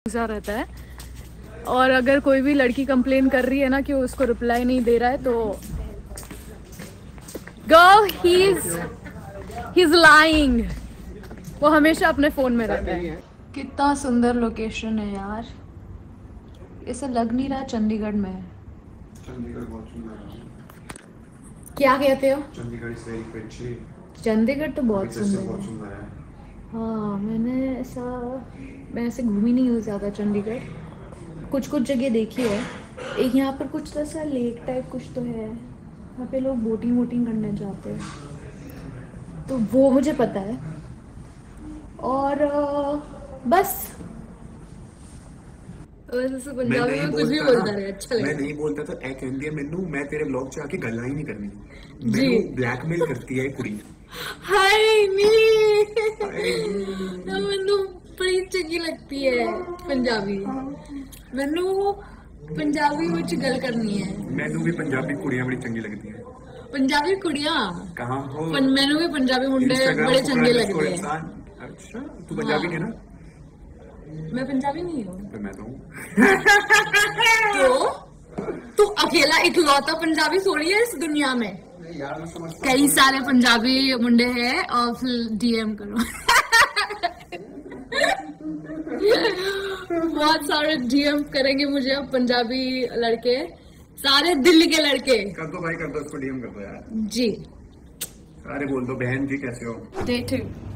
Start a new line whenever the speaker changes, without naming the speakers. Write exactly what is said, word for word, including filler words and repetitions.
गुस्सा रहता है। और अगर कोई भी लड़की कंप्लेन कर रही है ना कि उसको रिप्लाई नहीं दे रहा है तो girl he is he is lying. वो हमेशा अपने फोन में रहता है। कितना सुंदर लोकेशन है यार, ऐसा लग नहीं रहा चंडीगढ़ में है।
चंडीगढ़ बहुत सुंदर है।
क्या कहते हो?
Chandigarh is very pretty.
Chandigarh तो बहुत सुंदर
बहुत
है।
सुंदर है।
हाँ, मैंने ऐसा मैं ऐसे घूमी नहीं हूँ ज़्यादा चंडीगढ़, कुछ कुछ जगह देखी है। एक यहाँ पर कुछ ऐसा लेक टाइप कुछ तो है, यहाँ पे लोग बोटिंग वोटिंग करने जाते हैं, तो वो मुझे पता है। और अ, बस वैसे से पंजाबी में कुछ भी बोलता रहे, अच्छा
मैं
लगेगा।
नहीं बोलता तो ऐ कहती है मैनू मैं तेरे ब्लॉग च आके गल्ला ही नहीं करनी।
जी।
मैनू ब्लैकमेल करती है कुड़ी।
हाय नी
हाय
ਮੈਨੂੰ ਬੜੀ ਚੰਗੀ ਲੱਗਦੀ ਹੈ ਪੰਜਾਬੀ। ਮੈਨੂੰ ਪੰਜਾਬੀ ਵਿੱਚ ਗੱਲ ਕਰਨੀ ਹੈ।
मैनू भी पंजाबी कुड़ियां बड़ी चंगी लगती है।
ਪੰਜਾਬੀ ਕੁੜੀਆਂ
कहाँ हो?
ਪਰ ਮੈਨੂੰ ਵੀ ਪੰਜਾਬੀ ਮੁੰਡੇ
Instagram
बड़े
पर
चंगे
underscore
लगते हैं।
इंसान। अच्छा तू पंजाबी नहीं है ना?
मैं पंजाबी नहीं हूँ।
तो मैं तो हूँ।
तो तू अकेला इकलौता पंजाबी थोड़ी है इस दुनिया में,
यार मैं समझता
कई सारे पंजाबी मुंडे हैं और फिर डीएम करो। बहुत सारे डीएम करेंगे मुझे अब पंजाबी लड़के, सारे दिल्ली के लड़के।
कर दो भाई, कर दो, इसको डीएम कर दो यार।
जी
अरे बोल दो बहन जी कैसे हो?
Day to